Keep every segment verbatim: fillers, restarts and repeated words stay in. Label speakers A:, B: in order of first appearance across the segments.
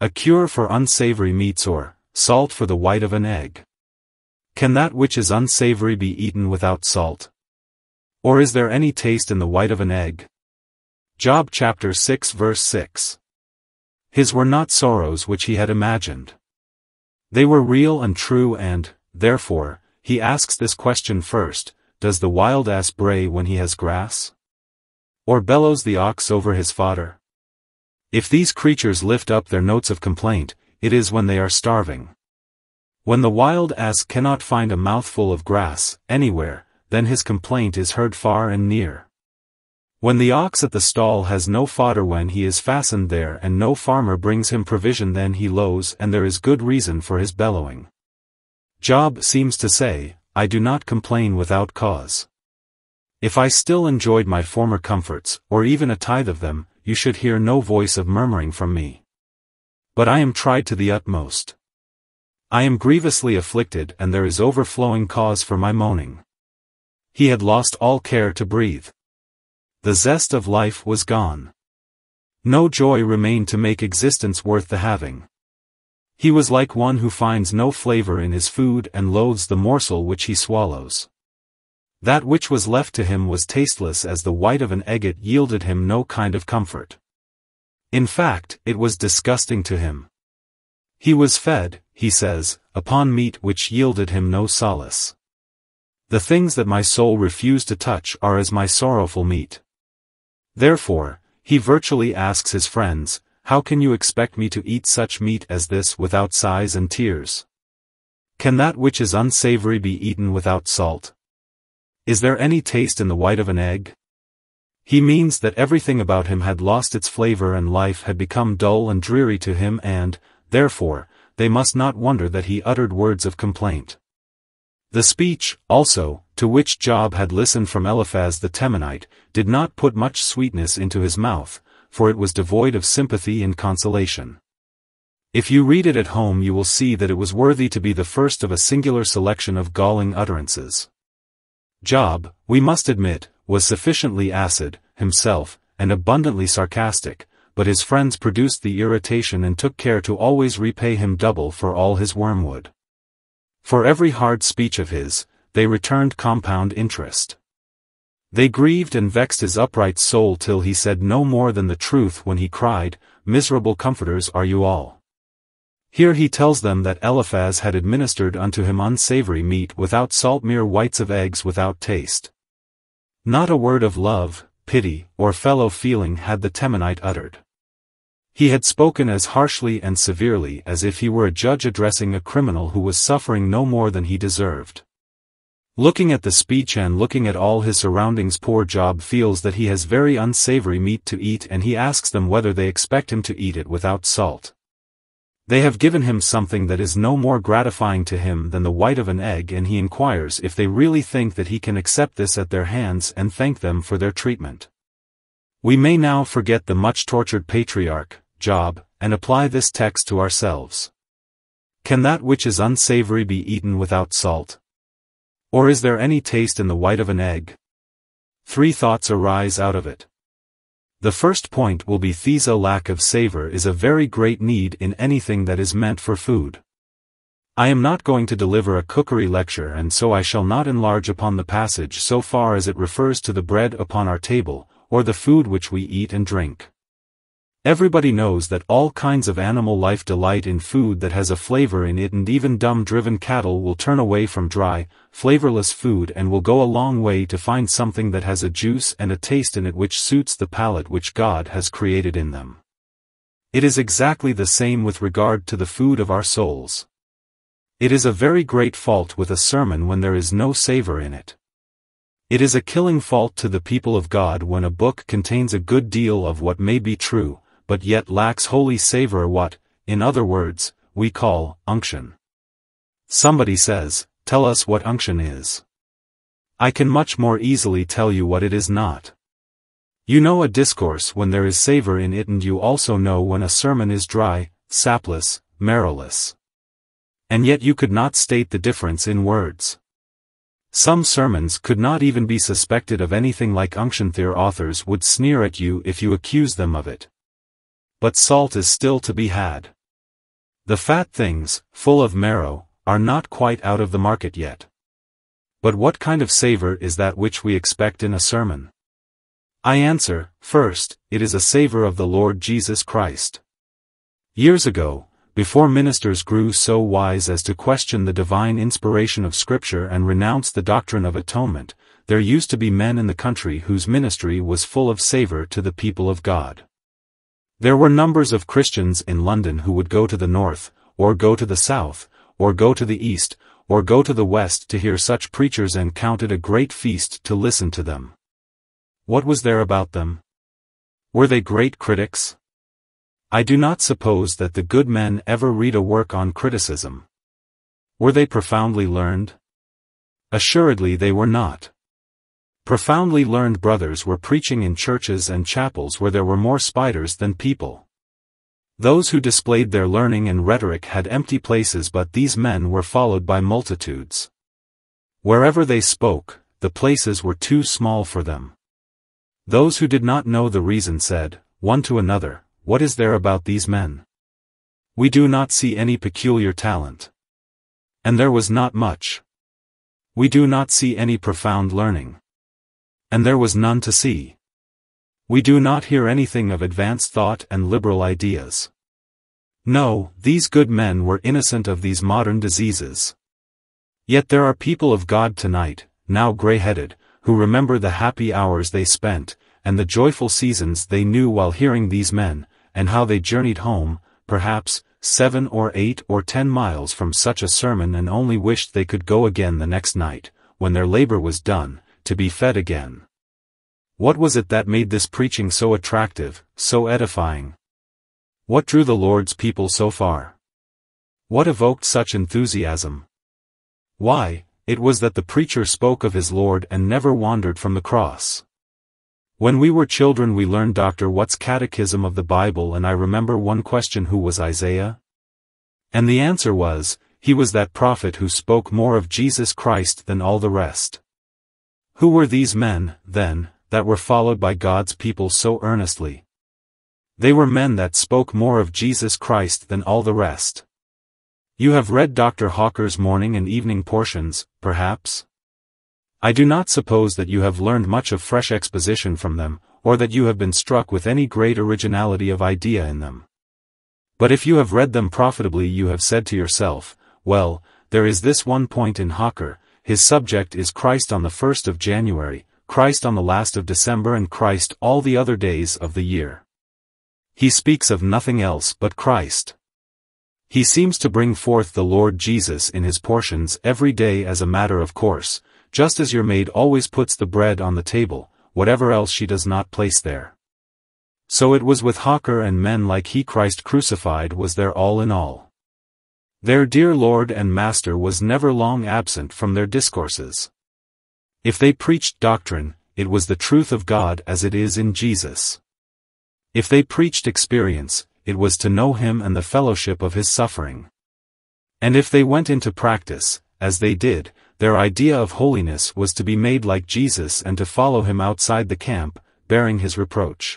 A: A cure for unsavory meats or salt for the white of an egg. Can that which is unsavory be eaten without salt? Or is there any taste in the white of an egg? Job chapter six verse six. His were not sorrows which he had imagined. They were real and true and, therefore, he asks this question first: does the wild ass bray when he has grass? Or bellows the ox over his fodder? If these creatures lift up their notes of complaint, it is when they are starving. When the wild ass cannot find a mouthful of grass, anywhere, then his complaint is heard far and near. When the ox at the stall has no fodder when he is fastened there and no farmer brings him provision, then he lows, and there is good reason for his bellowing. Job seems to say, I do not complain without cause. If I still enjoyed my former comforts, or even a tithe of them, you should hear no voice of murmuring from me. But I am tried to the utmost. I am grievously afflicted, and there is overflowing cause for my moaning. He had lost all care to breathe. The zest of life was gone. No joy remained to make existence worth the having. He was like one who finds no flavor in his food and loathes the morsel which he swallows. That which was left to him was tasteless as the white of an egg. It yielded him no kind of comfort. In fact, it was disgusting to him. He was fed, he says, upon meat which yielded him no solace. The things that my soul refused to touch are as my sorrowful meat. Therefore, he virtually asks his friends, how can you expect me to eat such meat as this without sighs and tears? Can that which is unsavory be eaten without salt? Is there any taste in the white of an egg? He means that everything about him had lost its flavor and life had become dull and dreary to him, and, therefore, they must not wonder that he uttered words of complaint. The speech, also, to which Job had listened from Eliphaz the Temanite, did not put much sweetness into his mouth, for it was devoid of sympathy and consolation. If you read it at home you will see that it was worthy to be the first of a singular selection of galling utterances. Job, we must admit, was sufficiently acid, himself, and abundantly sarcastic, but his friends produced the irritation and took care to always repay him double for all his wormwood. For every hard speech of his, they returned compound interest. They grieved and vexed his upright soul till he said no more than the truth when he cried, miserable comforters are you all. Here he tells them that Eliphaz had administered unto him unsavory meat without salt, mere whites of eggs without taste. Not a word of love, pity, or fellow feeling had the Temanite uttered. He had spoken as harshly and severely as if he were a judge addressing a criminal who was suffering no more than he deserved. Looking at the speech and looking at all his surroundings, poor Job feels that he has very unsavory meat to eat, and he asks them whether they expect him to eat it without salt. They have given him something that is no more gratifying to him than the white of an egg, and he inquires if they really think that he can accept this at their hands and thank them for their treatment. We may now forget the much tortured patriarch, Job, and apply this text to ourselves. Can that which is unsavory be eaten without salt? Or is there any taste in the white of an egg? Three thoughts arise out of it. The first point will be these: a lack of savor is a very great need in anything that is meant for food. I am not going to deliver a cookery lecture, and so I shall not enlarge upon the passage so far as it refers to the bread upon our table, or the food which we eat and drink. Everybody knows that all kinds of animal life delight in food that has a flavor in it, and even dumb-driven cattle will turn away from dry, flavorless food and will go a long way to find something that has a juice and a taste in it which suits the palate which God has created in them. It is exactly the same with regard to the food of our souls. It is a very great fault with a sermon when there is no savor in it. It is a killing fault to the people of God when a book contains a good deal of what may be true, but yet lacks holy savor, what, in other words, we call unction. Somebody says, tell us what unction is. I can much more easily tell you what it is not. You know a discourse when there is savor in it, and you also know when a sermon is dry, sapless, marrowless. And yet you could not state the difference in words. Some sermons could not even be suspected of anything like unction. Their authors would sneer at you if you accused them of it. But salt is still to be had. The fat things, full of marrow, are not quite out of the market yet. But what kind of savor is that which we expect in a sermon? I answer, first, it is a savor of the Lord Jesus Christ. Years ago, before ministers grew so wise as to question the divine inspiration of Scripture and renounce the doctrine of atonement, there used to be men in the country whose ministry was full of savor to the people of God. There were numbers of Christians in London who would go to the north, or go to the south, or go to the east, or go to the west to hear such preachers, and counted a great feast to listen to them. What was there about them? Were they great critics? I do not suppose that the good men ever read a work on criticism. Were they profoundly learned? Assuredly they were not. Profoundly learned brothers were preaching in churches and chapels where there were more spiders than people. Those who displayed their learning and rhetoric had empty places, but these men were followed by multitudes. Wherever they spoke, the places were too small for them. Those who did not know the reason said, one to another, "What is there about these men? We do not see any peculiar talent. And there was not much. We do not see any profound learning. And there was none to see. We do not hear anything of advanced thought and liberal ideas." No, these good men were innocent of these modern diseases. Yet there are people of God tonight, now gray-headed, who remember the happy hours they spent, and the joyful seasons they knew while hearing these men, and how they journeyed home, perhaps, seven or eight or ten miles from such a sermon, and only wished they could go again the next night, when their labor was done, to be fed again. What was it that made this preaching so attractive, so edifying? What drew the Lord's people so far? What evoked such enthusiasm? Why, it was that the preacher spoke of his Lord and never wandered from the cross. When we were children we learned Doctor Watts' Catechism of the Bible, and I remember one question: who was Isaiah? And the answer was, he was that prophet who spoke more of Jesus Christ than all the rest. Who were these men, then, that were followed by God's people so earnestly? They were men that spoke more of Jesus Christ than all the rest. You have read Doctor Hawker's morning and evening portions, perhaps? I do not suppose that you have learned much of fresh exposition from them, or that you have been struck with any great originality of idea in them. But if you have read them profitably, you have said to yourself, well, there is this one point in Hawker: his subject is Christ on the first of January, Christ on the last of December, and Christ all the other days of the year. He speaks of nothing else but Christ. He seems to bring forth the Lord Jesus in his portions every day as a matter of course, just as your maid always puts the bread on the table, whatever else she does not place there. So it was with Hawker, and men like he. Christ crucified was their all in all. Their dear Lord and Master was never long absent from their discourses. If they preached doctrine, it was the truth of God as it is in Jesus. If they preached experience, it was to know him and the fellowship of his suffering. And if they went into practice, as they did, their idea of holiness was to be made like Jesus and to follow him outside the camp, bearing his reproach.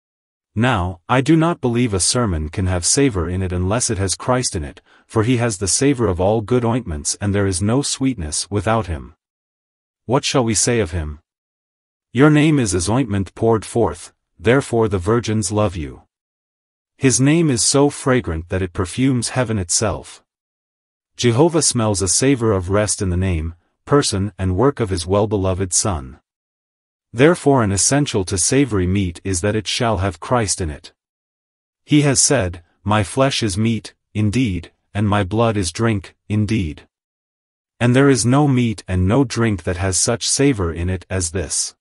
A: Now, I do not believe a sermon can have savor in it unless it has Christ in it, for he has the savor of all good ointments, and there is no sweetness without him. What shall we say of him? Your name is as ointment poured forth, therefore the virgins love you. His name is so fragrant that it perfumes heaven itself. Jehovah smells a savor of rest in the name, person, and work of his well-beloved Son. Therefore an essential to savory meat is that it shall have Christ in it. He has said, my flesh is meat, indeed, and my blood is drink, indeed. And there is no meat and no drink that has such savor in it as this.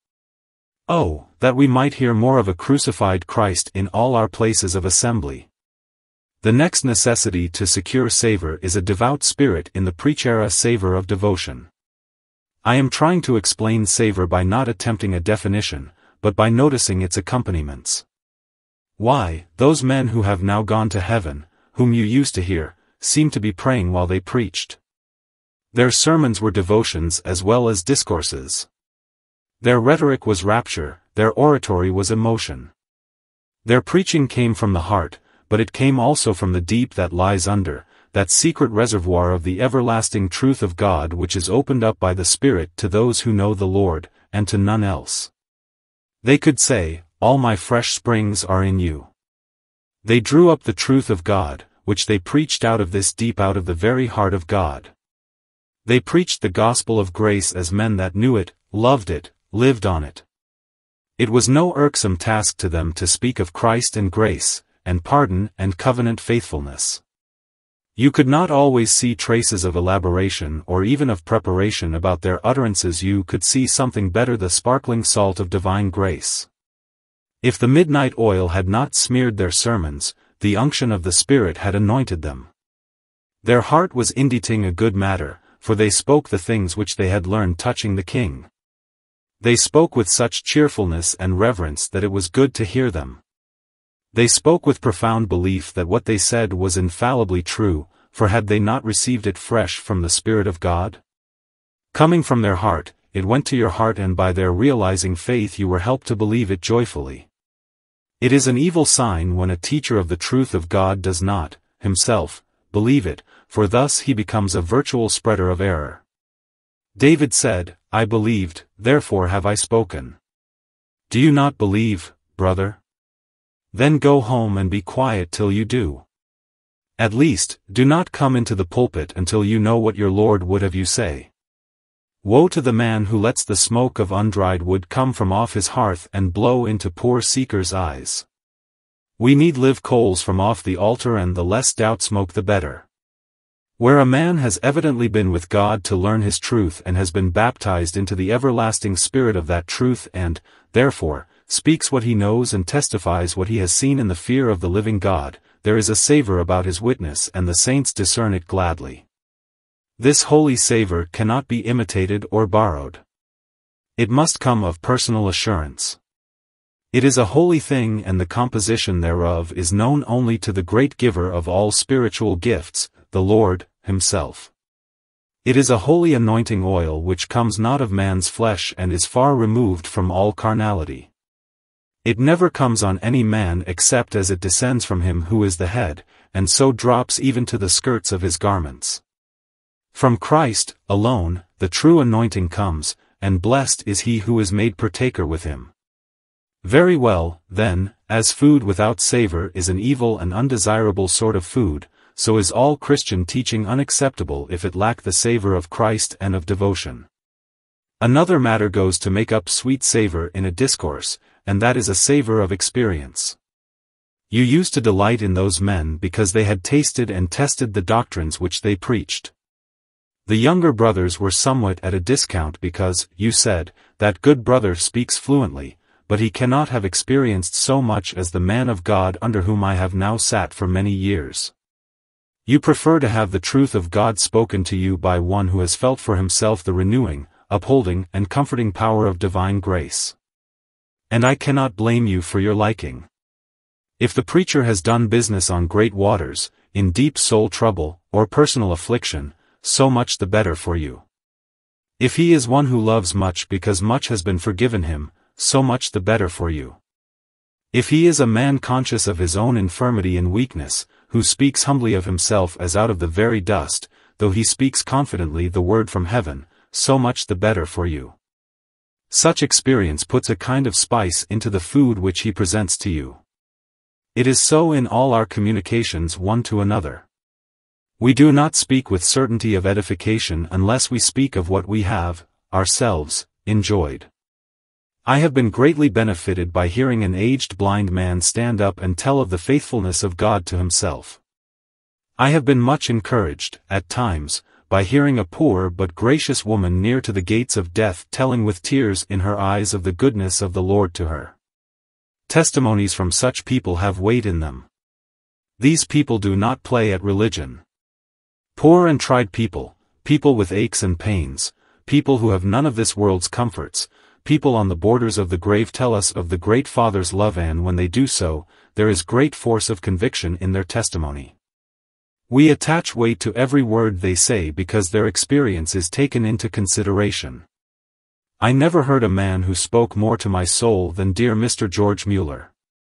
A: Oh, that we might hear more of a crucified Christ in all our places of assembly. The next necessity to secure savor is a devout spirit in the preacher, a savor of devotion. I am trying to explain savor by not attempting a definition, but by noticing its accompaniments. Why, those men who have now gone to heaven, whom you used to hear, seem to be praying while they preached. Their sermons were devotions as well as discourses. Their rhetoric was rapture, their oratory was emotion. Their preaching came from the heart, but it came also from the deep that lies under, that secret reservoir of the everlasting truth of God which is opened up by the Spirit to those who know the Lord, and to none else. They could say, all my fresh springs are in you. They drew up the truth of God, which they preached out of this deep out of the very heart of God. They preached the gospel of grace as men that knew it, loved it, lived on it. It was no irksome task to them to speak of Christ and grace, and pardon and covenant faithfulness. You could not always see traces of elaboration or even of preparation about their utterances. You could see something better, the sparkling salt of divine grace. If the midnight oil had not smeared their sermons, the unction of the Spirit had anointed them. Their heart was inditing a good matter, for they spoke the things which they had learned touching the King. They spoke with such cheerfulness and reverence that it was good to hear them. They spoke with profound belief that what they said was infallibly true, for had they not received it fresh from the Spirit of God? Coming from their heart, it went to your heart, and by their realizing faith you were helped to believe it joyfully. It is an evil sign when a teacher of the truth of God does not, himself, believe it, for thus he becomes a virtual spreader of error. David said, I believed, therefore have I spoken. Do you not believe, brother? Then go home and be quiet till you do. At least, do not come into the pulpit until you know what your Lord would have you say. Woe to the man who lets the smoke of undried wood come from off his hearth and blow into poor seekers' eyes. We need live coals from off the altar, and the less doubt smoke the better. Where a man has evidently been with God to learn his truth and has been baptized into the everlasting Spirit of that truth and, therefore, speaks what he knows and testifies what he has seen in the fear of the living God, there is a savor about his witness, and the saints discern it gladly. This holy savor cannot be imitated or borrowed. It must come of personal assurance. It is a holy thing, and the composition thereof is known only to the great giver of all spiritual gifts, the Lord, himself. It is a holy anointing oil which comes not of man's flesh and is far removed from all carnality. It never comes on any man except as it descends from him who is the head, and so drops even to the skirts of his garments. From Christ, alone, the true anointing comes, and blessed is he who is made partaker with him. Very well, then, as food without savor is an evil and undesirable sort of food, so is all Christian teaching unacceptable if it lack the savor of Christ and of devotion. Another matter goes to make up sweet savor in a discourse, and that is a savor of experience. You used to delight in those men because they had tasted and tested the doctrines which they preached. The younger brothers were somewhat at a discount because, you said, that good brother speaks fluently, but he cannot have experienced so much as the man of God under whom I have now sat for many years. You prefer to have the truth of God spoken to you by one who has felt for himself the renewing, upholding, and comforting power of divine grace. And I cannot blame you for your liking. If the preacher has done business on great waters, in deep soul trouble, or personal affliction, so much the better for you. If he is one who loves much because much has been forgiven him, so much the better for you. If he is a man conscious of his own infirmity and weakness, who speaks humbly of himself as out of the very dust, though he speaks confidently the word from heaven, so much the better for you. Such experience puts a kind of spice into the food which he presents to you. It is so in all our communications one to another. We do not speak with certainty of edification unless we speak of what we have, ourselves, enjoyed. I have been greatly benefited by hearing an aged blind man stand up and tell of the faithfulness of God to himself. I have been much encouraged, at times, by hearing a poor but gracious woman near to the gates of death telling with tears in her eyes of the goodness of the Lord to her. Testimonies from such people have weight in them. These people do not play at religion. Poor and tried people, people with aches and pains, people who have none of this world's comforts, people on the borders of the grave tell us of the great Father's love, and when they do so, there is great force of conviction in their testimony. We attach weight to every word they say because their experience is taken into consideration. I never heard a man who spoke more to my soul than dear Mister George Mueller.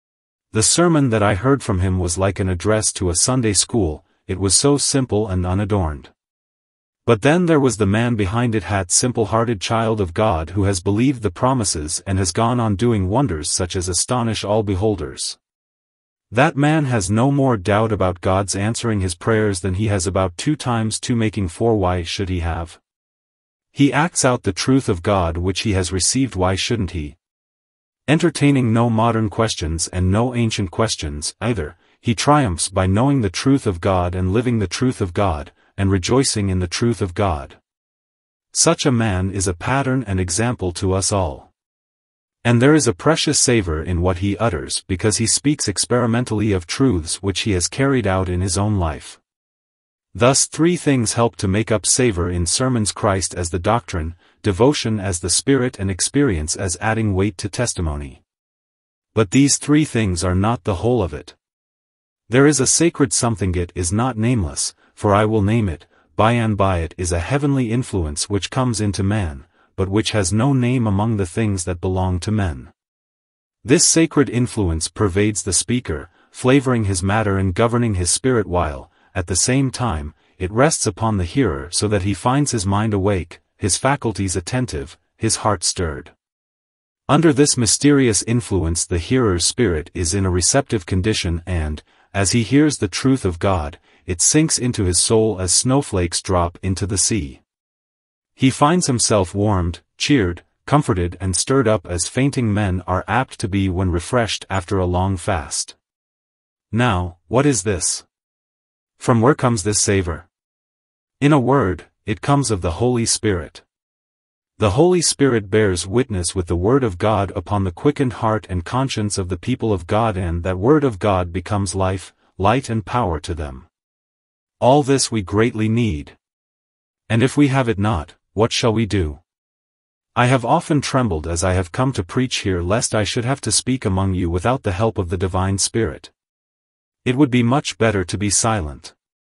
A: The sermon that I heard from him was like an address to a Sunday school, it was so simple and unadorned. But then there was the man behind it, that simple-hearted child of God who has believed the promises and has gone on doing wonders such as astonish all beholders. That man has no more doubt about God's answering his prayers than he has about two times two making four. Why should he have? He acts out the truth of God which he has received. Why shouldn't he? Entertaining no modern questions and no ancient questions either, he triumphs by knowing the truth of God and living the truth of God, and rejoicing in the truth of God. Such a man is a pattern and example to us all. And there is a precious savor in what he utters because he speaks experimentally of truths which he has carried out in his own life. Thus three things help to make up savor in sermons: Christ as the doctrine, devotion as the spirit, and experience as adding weight to testimony. But these three things are not the whole of it. There is a sacred something, it is not nameless, for I will name it, by and by it is a heavenly influence which comes into man, but which has no name among the things that belong to men. This sacred influence pervades the speaker, flavoring his matter and governing his spirit, while, at the same time, it rests upon the hearer so that he finds his mind awake, his faculties attentive, his heart stirred. Under this mysterious influence the hearer's spirit is in a receptive condition and, as he hears the truth of God, it sinks into his soul as snowflakes drop into the sea. He finds himself warmed, cheered, comforted and stirred up as fainting men are apt to be when refreshed after a long fast. Now, what is this? From where comes this savor? In a word, it comes of the Holy Spirit. The Holy Spirit bears witness with the Word of God upon the quickened heart and conscience of the people of God, and that Word of God becomes life, light and power to them. All this we greatly need. And if we have it not, what shall we do? I have often trembled as I have come to preach here lest I should have to speak among you without the help of the Divine Spirit. It would be much better to be silent.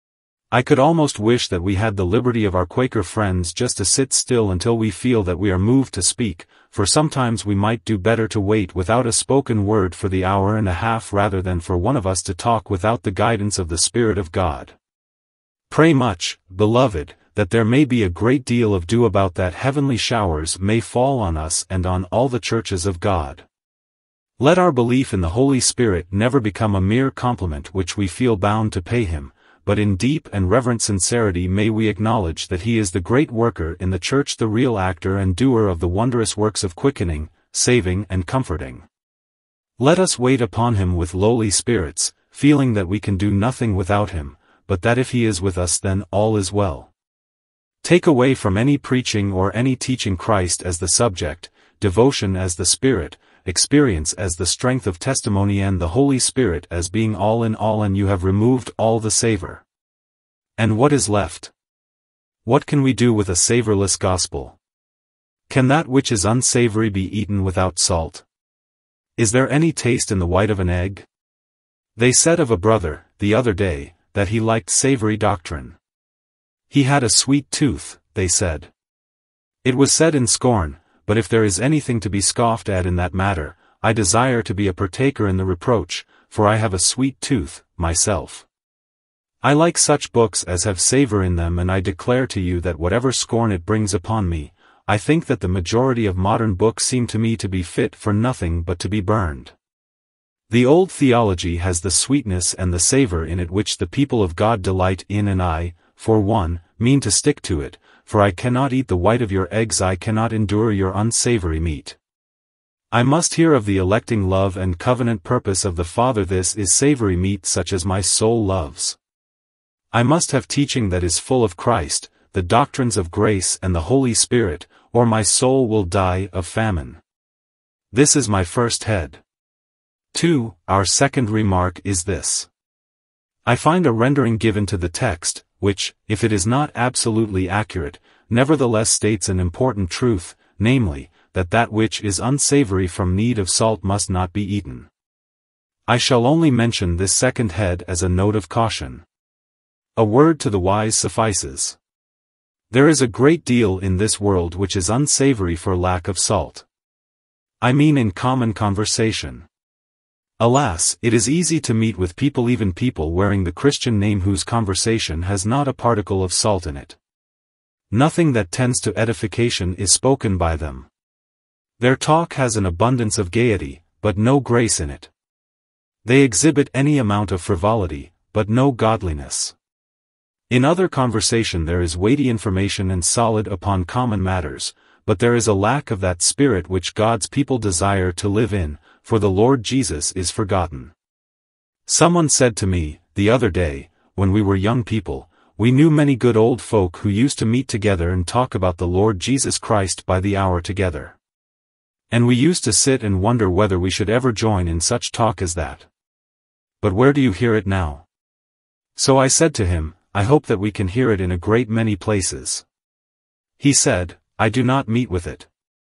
A: I could almost wish that we had the liberty of our Quaker friends just to sit still until we feel that we are moved to speak, for sometimes we might do better to wait without a spoken word for the hour and a half rather than for one of us to talk without the guidance of the Spirit of God. Pray much, beloved, that there may be a great deal of dew about, that heavenly showers may fall on us and on all the churches of God. Let our belief in the Holy Spirit never become a mere compliment which we feel bound to pay him, but in deep and reverent sincerity may we acknowledge that he is the great worker in the church, the real actor and doer of the wondrous works of quickening, saving and comforting. Let us wait upon him with lowly spirits, feeling that we can do nothing without him, but that if he is with us then all is well. Take away from any preaching or any teaching Christ as the subject, devotion as the spirit, experience as the strength of testimony, and the Holy Spirit as being all in all, and you have removed all the savor. And what is left? What can we do with a savorless gospel? Can that which is unsavory be eaten without salt? Is there any taste in the white of an egg? They said of a brother, the other day, that he liked savory doctrine. He had a sweet tooth, they said. It was said in scorn, but if there is anything to be scoffed at in that matter, I desire to be a partaker in the reproach, for I have a sweet tooth, myself. I like such books as have savor in them, and I declare to you that whatever scorn it brings upon me, I think that the majority of modern books seem to me to be fit for nothing but to be burned. The old theology has the sweetness and the savor in it which the people of God delight in, and I, for one, mean to stick to it, for I cannot eat the white of your eggs, I cannot endure your unsavory meat. I must hear of the electing love and covenant purpose of the Father. This is savory meat such as my soul loves. I must have teaching that is full of Christ, the doctrines of grace and the Holy Spirit, or my soul will die of famine. This is my first head. two. Our second remark is this. I find a rendering given to the text, which, if it is not absolutely accurate, nevertheless states an important truth, namely, that that which is unsavory from need of salt must not be eaten. I shall only mention this second head as a note of caution. A word to the wise suffices. There is a great deal in this world which is unsavory for lack of salt. I mean in common conversation. Alas, it is easy to meet with people, even people wearing the Christian name, whose conversation has not a particle of salt in it. Nothing that tends to edification is spoken by them. Their talk has an abundance of gaiety, but no grace in it. They exhibit any amount of frivolity, but no godliness. In other conversation there is weighty information and solid upon common matters, but there is a lack of that spirit which God's people desire to live in, for the Lord Jesus is forgotten. Someone said to me, the other day, when we were young people, we knew many good old folk who used to meet together and talk about the Lord Jesus Christ by the hour together. And we used to sit and wonder whether we should ever join in such talk as that. But where do you hear it now? So I said to him, I hope that we can hear it in a great many places. He said, I do not meet with it.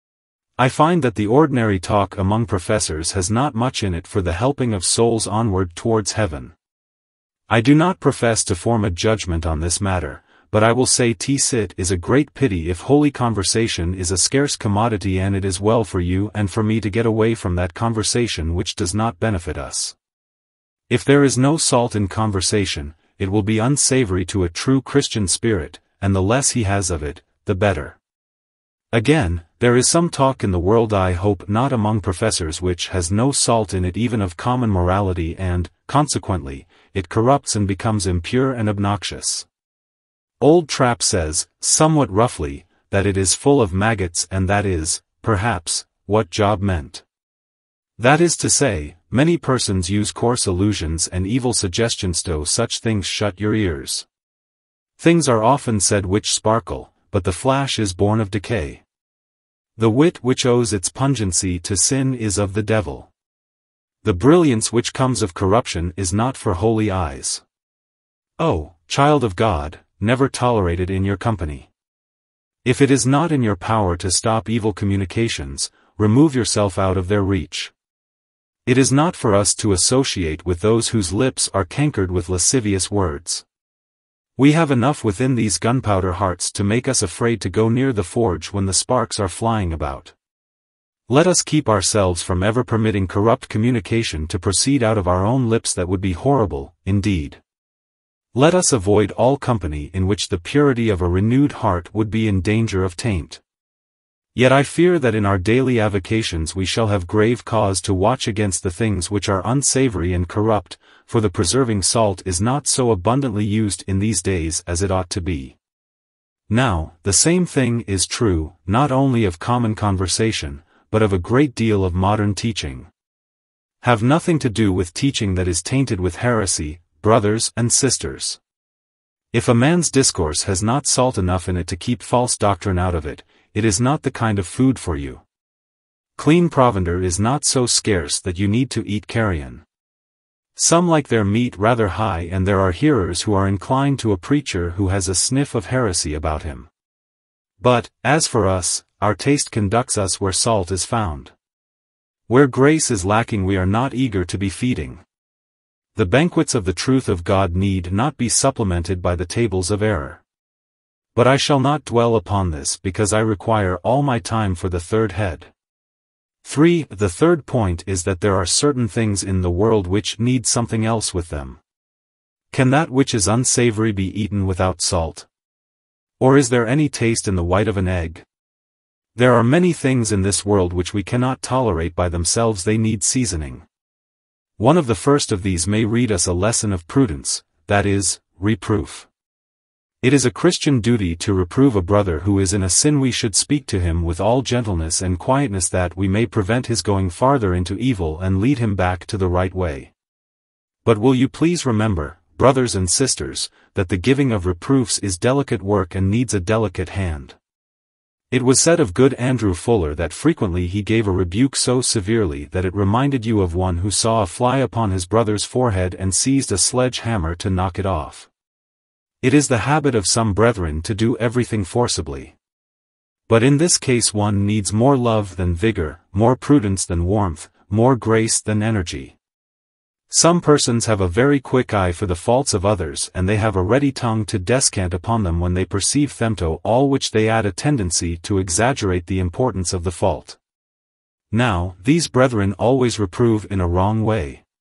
A: I find that the ordinary talk among professors has not much in it for the helping of souls onward towards heaven. I do not profess to form a judgment on this matter, but I will say t-sit is a great pity if holy conversation is a scarce commodity, and it is well for you and for me to get away from that conversation which does not benefit us. If there is no salt in conversation, it will be unsavory to a true Christian spirit, and the less he has of it, the better. Again, there is some talk in the world, I hope not among professors, which has no salt in it even of common morality, and, consequently, it corrupts and becomes impure and obnoxious. Old Trapp says, somewhat roughly, that it is full of maggots, and that is, perhaps, what Job meant. That is to say, many persons use coarse allusions and evil suggestions to such things. Shut your ears. Things are often said which sparkle, but the flash is born of decay. The wit which owes its pungency to sin is of the devil. The brilliance which comes of corruption is not for holy eyes. Oh, child of God, never tolerate it in your company. If it is not in your power to stop evil communications, remove yourself out of their reach. It is not for us to associate with those whose lips are cankered with lascivious words. We have enough within these gunpowder hearts to make us afraid to go near the forge when the sparks are flying about. Let us keep ourselves from ever permitting corrupt communication to proceed out of our own lips. That would be horrible, indeed. Let us avoid all company in which the purity of a renewed heart would be in danger of taint. Yet I fear that in our daily avocations we shall have grave cause to watch against the things which are unsavory and corrupt, for the preserving salt is not so abundantly used in these days as it ought to be. Now, the same thing is true, not only of common conversation, but of a great deal of modern teaching. Have nothing to do with teaching that is tainted with heresy, brothers and sisters. If a man's discourse has not salt enough in it to keep false doctrine out of it, it is not the kind of food for you. Clean provender is not so scarce that you need to eat carrion. Some like their meat rather high, and there are hearers who are inclined to a preacher who has a sniff of heresy about him. But, as for us, our taste conducts us where salt is found. Where grace is lacking we are not eager to be feeding. The banquets of the truth of God need not be supplemented by the tables of error. But I shall not dwell upon this because I require all my time for the third head. three. The third point is that there are certain things in the world which need something else with them. Can that which is unsavory be eaten without salt? Or is there any taste in the white of an egg? There are many things in this world which we cannot tolerate by themselves, they need seasoning. One of the first of these may read us a lesson of prudence, that is, reproof. It is a Christian duty to reprove a brother who is in a sin. We should speak to him with all gentleness and quietness, that we may prevent his going farther into evil and lead him back to the right way. But will you please remember, brothers and sisters, that the giving of reproofs is delicate work and needs a delicate hand. It was said of good Andrew Fuller that frequently he gave a rebuke so severely that it reminded you of one who saw a fly upon his brother's forehead and seized a sledge-hammer to knock it off. It is the habit of some brethren to do everything forcibly. But in this case one needs more love than vigor, more prudence than warmth, more grace than energy. Some persons have a very quick eye for the faults of others, and they have a ready tongue to descant upon them when they perceive them, to all which they add a tendency to exaggerate the importance of the fault. Now, these brethren always reprove in a wrong way.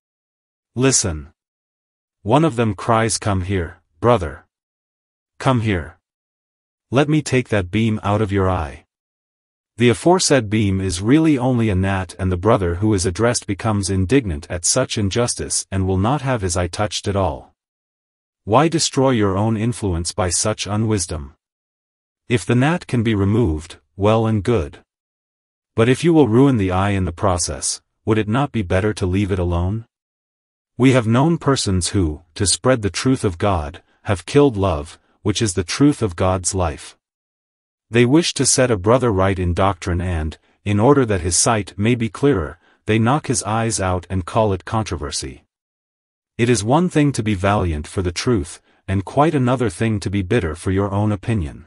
A: Listen. One of them cries, "Come here, brother. Come here. Let me take that beam out of your eye." The aforesaid beam is really only a gnat, and the brother who is addressed becomes indignant at such injustice and will not have his eye touched at all. Why destroy your own influence by such unwisdom? If the gnat can be removed, well and good. But if you will ruin the eye in the process, would it not be better to leave it alone? We have known persons who, to spread the truth of God, have killed love, which is the truth of God's life. They wish to set a brother right in doctrine and, in order that his sight may be clearer, they knock his eyes out and call it controversy. It is one thing to be valiant for the truth, and quite another thing to be bitter for your own opinion.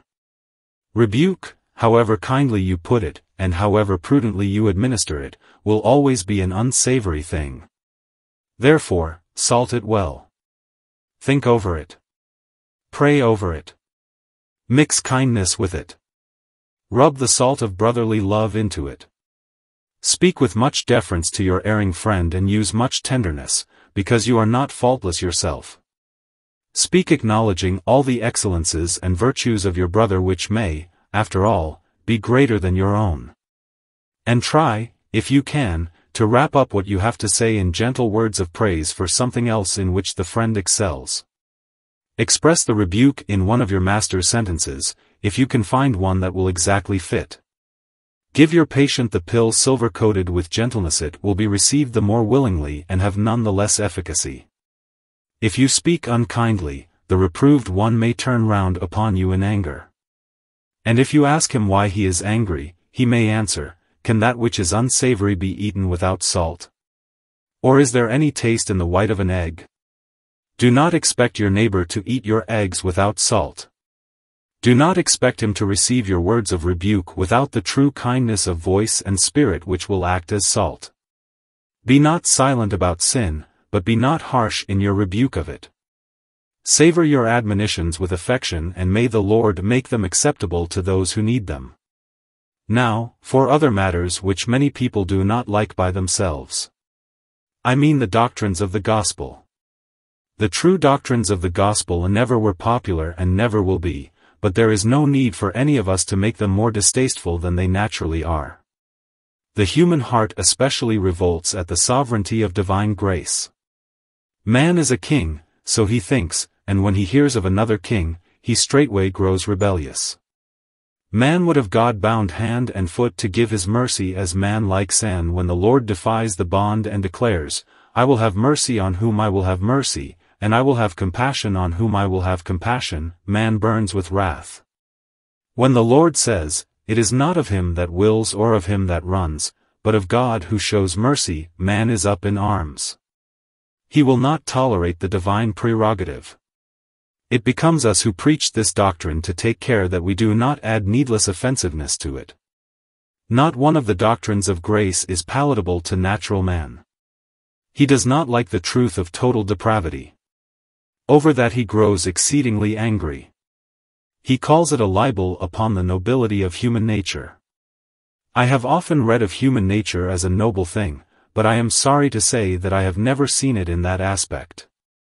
A: Rebuke, however kindly you put it, and however prudently you administer it, will always be an unsavory thing. Therefore, salt it well. Think over it. Pray over it. Mix kindness with it. Rub the salt of brotherly love into it. Speak with much deference to your erring friend and use much tenderness, because you are not faultless yourself. Speak acknowledging all the excellences and virtues of your brother which may, after all, be greater than your own. And try, if you can, to wrap up what you have to say in gentle words of praise for something else in which the friend excels. Express the rebuke in one of your master's sentences, if you can find one that will exactly fit. Give your patient the pill silver-coated with gentleness, it will be received the more willingly and have none the less efficacy. If you speak unkindly, the reproved one may turn round upon you in anger. And if you ask him why he is angry, he may answer, "Can that which is unsavory be eaten without salt? Or is there any taste in the white of an egg?" Do not expect your neighbor to eat your eggs without salt. Do not expect him to receive your words of rebuke without the true kindness of voice and spirit which will act as salt. Be not silent about sin, but be not harsh in your rebuke of it. Savor your admonitions with affection, and may the Lord make them acceptable to those who need them. Now, for other matters which many people do not like by themselves. I mean the doctrines of the gospel. The true doctrines of the gospel never were popular and never will be, but there is no need for any of us to make them more distasteful than they naturally are. The human heart especially revolts at the sovereignty of divine grace. Man is a king, so he thinks, and when he hears of another king, he straightway grows rebellious. Man would have God bound hand and foot to give his mercy as man likes, and when the Lord defies the bond and declares, "I will have mercy on whom I will have mercy, and I will have compassion on whom I will have compassion," man burns with wrath. When the Lord says, "It is not of him that wills or of him that runs, but of God who shows mercy," man is up in arms. He will not tolerate the divine prerogative. It becomes us who preach this doctrine to take care that we do not add needless offensiveness to it. Not one of the doctrines of grace is palatable to natural man. He does not like the truth of total depravity. Over that he grows exceedingly angry. He calls it a libel upon the nobility of human nature. I have often read of human nature as a noble thing, but I am sorry to say that I have never seen it in that aspect.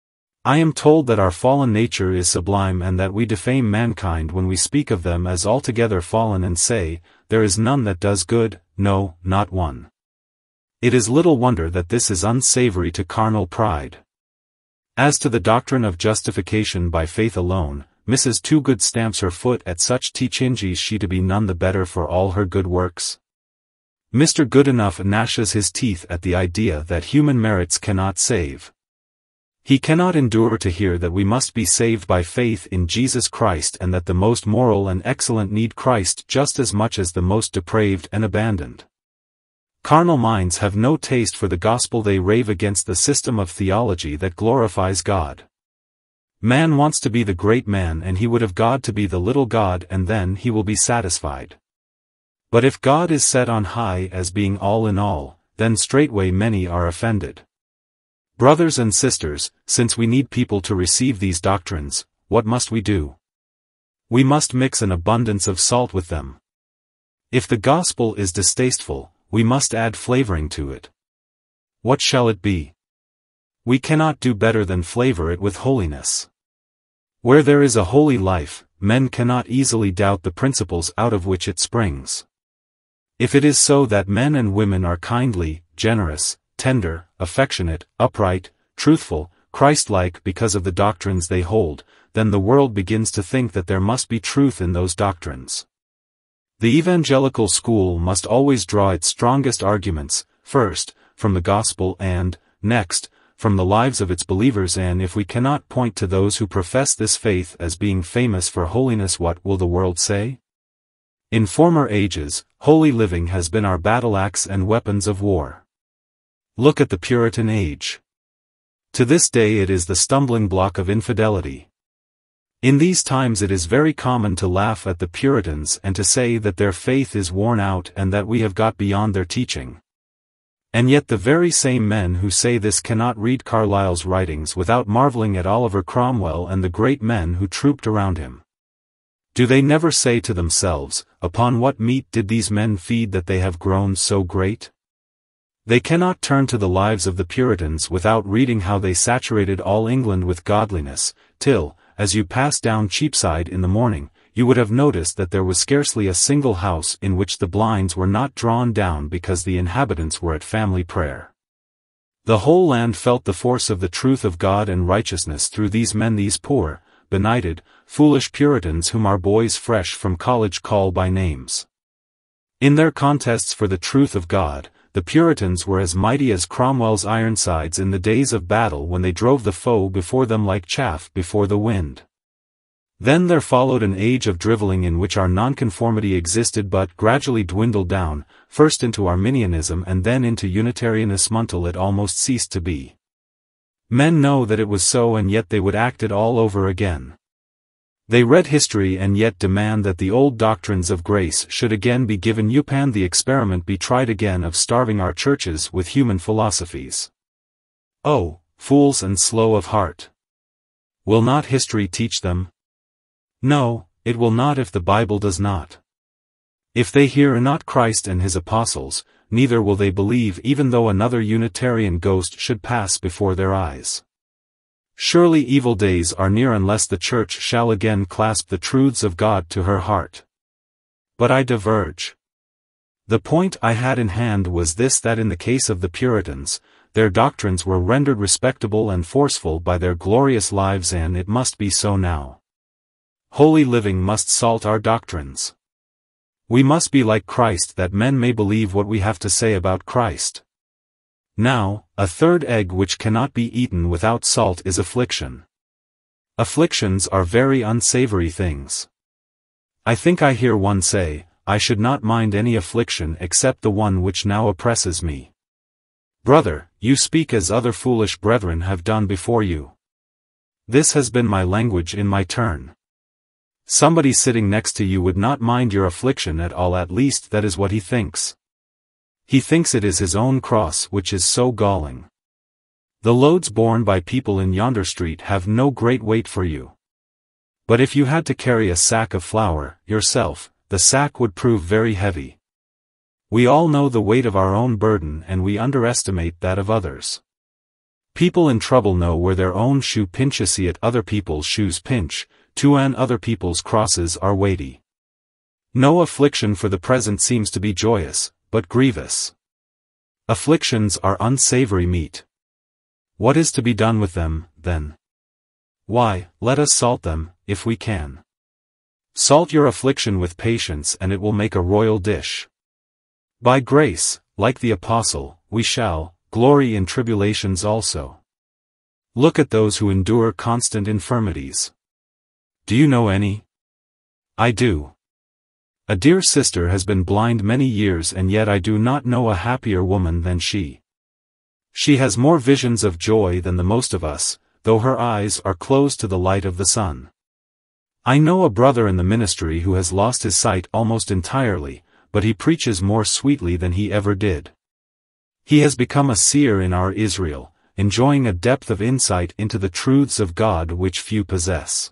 A: I am told that our fallen nature is sublime, and that we defame mankind when we speak of them as altogether fallen and say, "There is none that does good, no, not one." It is little wonder that this is unsavory to carnal pride. As to the doctrine of justification by faith alone, Missus Toogood stamps her foot at such teachings. Is she to be none the better for all her good works? Mister Goodenough gnashes his teeth at the idea that human merits cannot save. He cannot endure to hear that we must be saved by faith in Jesus Christ, and that the most moral and excellent need Christ just as much as the most depraved and abandoned. Carnal minds have no taste for the gospel. They rave against the system of theology that glorifies God. Man wants to be the great man, and he would have God to be the little God, and then he will be satisfied. But if God is set on high as being all in all, then straightway many are offended. Brothers and sisters, since we need people to receive these doctrines, what must we do? We must mix an abundance of salt with them. If the gospel is distasteful, we must add flavoring to it. What shall it be? We cannot do better than flavor it with holiness. Where there is a holy life, men cannot easily doubt the principles out of which it springs. If it is so that men and women are kindly, generous, tender, affectionate, upright, truthful, Christ-like because of the doctrines they hold, then the world begins to think that there must be truth in those doctrines. The evangelical school must always draw its strongest arguments, first, from the gospel and, next, from the lives of its believers, and if we cannot point to those who profess this faith as being famous for holiness, what will the world say? In former ages, holy living has been our battle axe and weapons of war. Look at the Puritan age. To this day it is the stumbling block of infidelity. In these times it is very common to laugh at the Puritans and to say that their faith is worn out and that we have got beyond their teaching. And yet the very same men who say this cannot read Carlyle's writings without marveling at Oliver Cromwell and the great men who trooped around him. Do they never say to themselves, upon what meat did these men feed that they have grown so great? They cannot turn to the lives of the Puritans without reading how they saturated all England with godliness, till, as you pass down Cheapside in the morning, you would have noticed that there was scarcely a single house in which the blinds were not drawn down because the inhabitants were at family prayer. The whole land felt the force of the truth of God and righteousness through these men, these poor, benighted, foolish Puritans whom our boys fresh from college call by names. In their contests for the truth of God, the Puritans were as mighty as Cromwell's Ironsides in the days of battle when they drove the foe before them like chaff before the wind. Then there followed an age of drivelling in which our nonconformity existed but gradually dwindled down, first into Arminianism and then into Unitarianism until it almost ceased to be. Men know that it was so and yet they would act it all over again. They read history and yet demand that the old doctrines of grace should again be given upon the experiment be tried again of starving our churches with human philosophies. Oh, fools and slow of heart! Will not history teach them? No, it will not if the Bible does not. If they hear not Christ and his apostles, neither will they believe even though another Unitarian ghost should pass before their eyes. Surely evil days are near unless the Church shall again clasp the truths of God to her heart. But I diverge. The point I had in hand was this, that in the case of the Puritans, their doctrines were rendered respectable and forceful by their glorious lives, and it must be so now. Holy living must salt our doctrines. We must be like Christ that men may believe what we have to say about Christ. Now, a third egg which cannot be eaten without salt is affliction. Afflictions are very unsavory things. I think I hear one say, I should not mind any affliction except the one which now oppresses me. Brother, you speak as other foolish brethren have done before you. This has been my language in my turn. Somebody sitting next to you would not mind your affliction at all, at least that is what he thinks. He thinks it is his own cross which is so galling. The loads borne by people in yonder street have no great weight for you. But if you had to carry a sack of flour, yourself, the sack would prove very heavy. We all know the weight of our own burden and we underestimate that of others. People in trouble know where their own shoe pinches, see it other people's shoes pinch, to and other people's crosses are weighty. No affliction for the present seems to be joyous, but grievous. Afflictions are unsavory meat. What is to be done with them, then? Why, let us salt them, if we can. Salt your affliction with patience and it will make a royal dish. By grace, like the apostle, we shall glory in tribulations also. Look at those who endure constant infirmities. Do you know any? I do. A dear sister has been blind many years and yet I do not know a happier woman than she. She has more visions of joy than the most of us, though her eyes are closed to the light of the sun. I know a brother in the ministry who has lost his sight almost entirely, but he preaches more sweetly than he ever did. He has become a seer in our Israel, enjoying a depth of insight into the truths of God which few possess.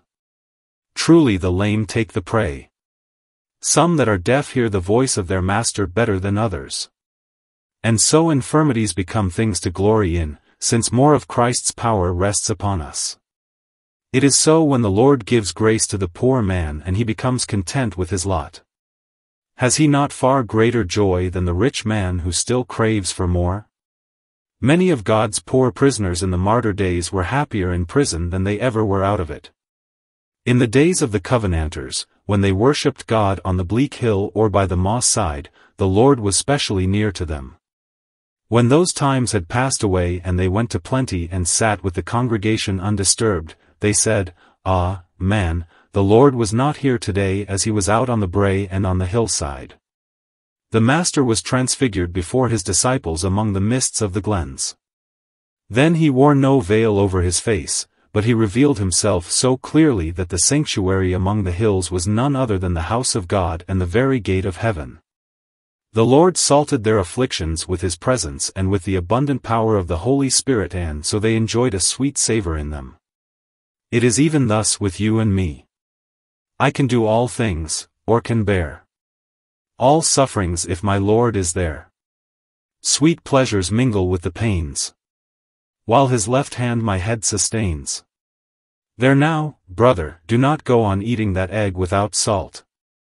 A: Truly the lame take the prey. Some that are deaf hear the voice of their master better than others. And so infirmities become things to glory in, since more of Christ's power rests upon us. It is so when the Lord gives grace to the poor man and he becomes content with his lot. Has he not far greater joy than the rich man who still craves for more? Many of God's poor prisoners in the martyr days were happier in prison than they ever were out of it. In the days of the Covenanters, when they worshipped God on the bleak hill or by the moss side, the Lord was specially near to them. When those times had passed away and they went to plenty and sat with the congregation undisturbed, they said, "Ah, man, the Lord was not here today as he was out on the brae and on the hillside." The Master was transfigured before his disciples among the mists of the glens. Then he wore no veil over his face, but he revealed himself so clearly that the sanctuary among the hills was none other than the house of God and the very gate of heaven. The Lord salted their afflictions with his presence and with the abundant power of the Holy Spirit, and so they enjoyed a sweet savor in them. It is even thus with you and me. I can do all things, or can bear all sufferings if my Lord is there. Sweet pleasures mingle with the pains, while his left hand my head sustains. There now, brother, do not go on eating that egg without salt.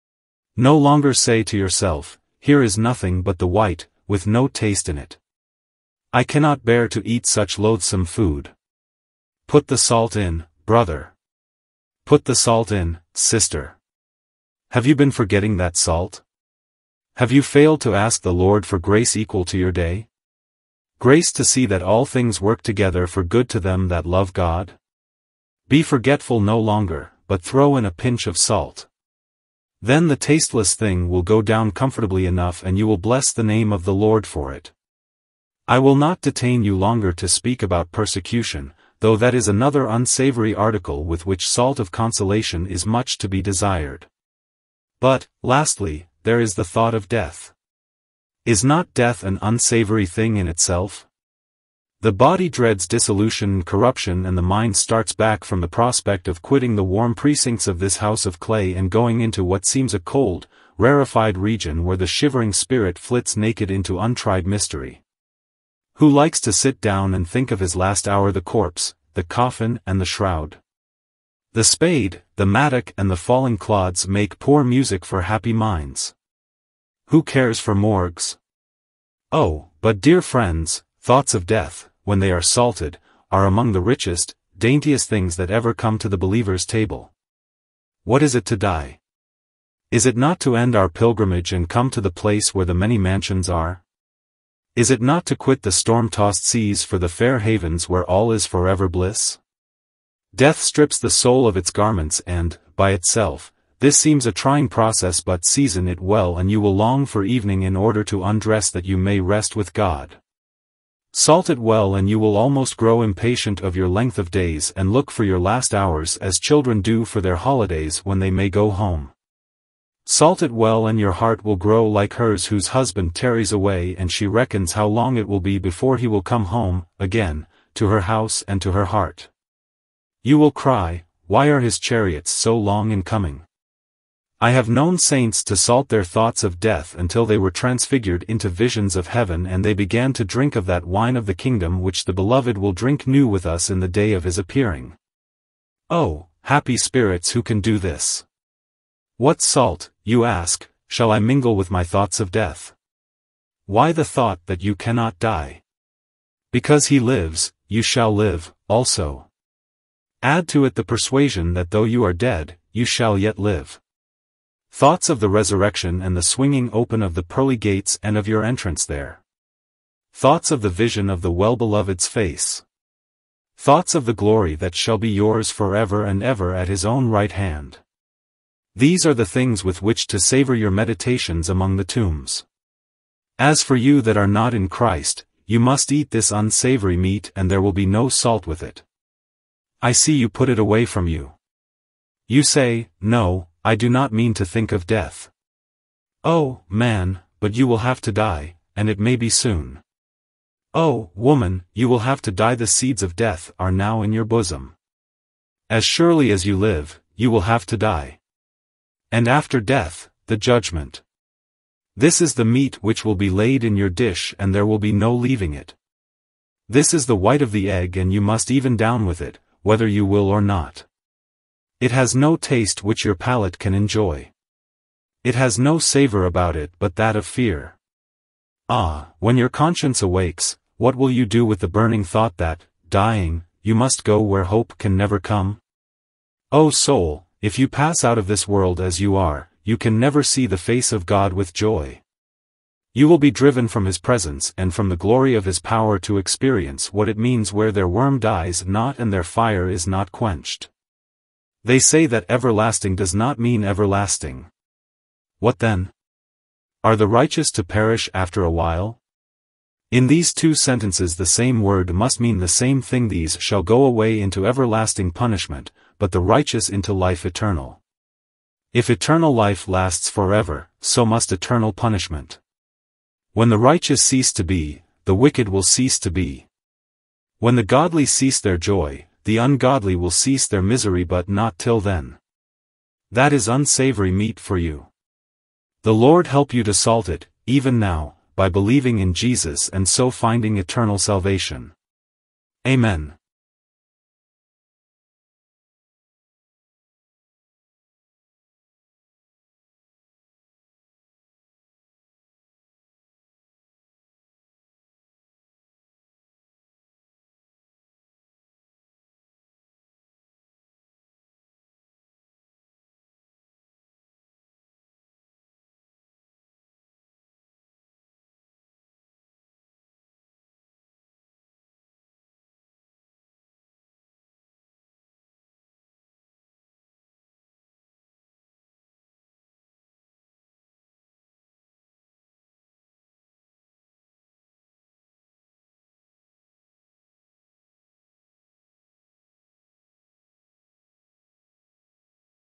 A: No longer say to yourself, here is nothing but the white, with no taste in it. I cannot bear to eat such loathsome food. Put the salt in, brother. Put the salt in, sister. Have you been forgetting that salt? Have you failed to ask the Lord for grace equal to your day? Grace to see that all things work together for good to them that love God? Be forgetful no longer, but throw in a pinch of salt. Then the tasteless thing will go down comfortably enough and you will bless the name of the Lord for it. I will not detain you longer to speak about persecution, though that is another unsavory article with which salt of consolation is much to be desired. But, lastly, there is the thought of death. Is not death an unsavory thing in itself? The body dreads dissolution and corruption, and the mind starts back from the prospect of quitting the warm precincts of this house of clay and going into what seems a cold, rarefied region where the shivering spirit flits naked into untried mystery. Who likes to sit down and think of his last hour, the corpse, the coffin and the shroud? The spade, the mattock and the falling clods make poor music for happy minds. Who cares for morgues? Oh, but dear friends, thoughts of death, when they are salted, are among the richest, daintiest things that ever come to the believer's table. What is it to die? Is it not to end our pilgrimage and come to the place where the many mansions are? Is it not to quit the storm-tossed seas for the fair havens where all is forever bliss? Death strips the soul of its garments and, by itself, this seems a trying process, but season it well and you will long for evening in order to undress that you may rest with God. Salt it well and you will almost grow impatient of your length of days and look for your last hours as children do for their holidays when they may go home. Salt it well and your heart will grow like hers whose husband tarries away and she reckons how long it will be before he will come home, again, to her house and to her heart. You will cry, why are his chariots so long in coming? I have known saints to salt their thoughts of death until they were transfigured into visions of heaven and they began to drink of that wine of the kingdom which the Beloved will drink new with us in the day of his appearing. Oh, happy spirits who can do this! What salt, you ask, shall I mingle with my thoughts of death? Why the thought that you cannot die? Because he lives, you shall live, also. Add to it the persuasion that though you are dead, you shall yet live. Thoughts of the resurrection and the swinging open of the pearly gates and of your entrance there. Thoughts of the vision of the well-beloved's face. Thoughts of the glory that shall be yours forever and ever at his own right hand. These are the things with which to savor your meditations among the tombs. As for you that are not in Christ, you must eat this unsavory meat and there will be no salt with it. I see you put it away from you. You say, no, I do not mean to think of death. Oh, man, but you will have to die, and it may be soon. Oh, woman, you will have to die. The seeds of death are now in your bosom. As surely as you live, you will have to die. And after death, the judgment. This is the meat which will be laid in your dish and there will be no leaving it. This is the white of the egg, and you must even down with it, whether you will or not. It has no taste which your palate can enjoy. It has no savor about it but that of fear. Ah, when your conscience awakes, what will you do with the burning thought that, dying, you must go where hope can never come? O soul, if you pass out of this world as you are, you can never see the face of God with joy. You will be driven from His presence and from the glory of His power to experience what it means where their worm dies not and their fire is not quenched. They say that everlasting does not mean everlasting. What then? Are the righteous to perish after a while? In these two sentences the same word must mean the same thing. These shall go away into everlasting punishment, but the righteous into life eternal. If eternal life lasts forever, so must eternal punishment. When the righteous cease to be, the wicked will cease to be. When the godly cease their joy, the ungodly will cease their misery, but not till then. That is unsavory meat for you. The Lord help you to salt it, even now, by believing in Jesus and so finding eternal salvation. Amen.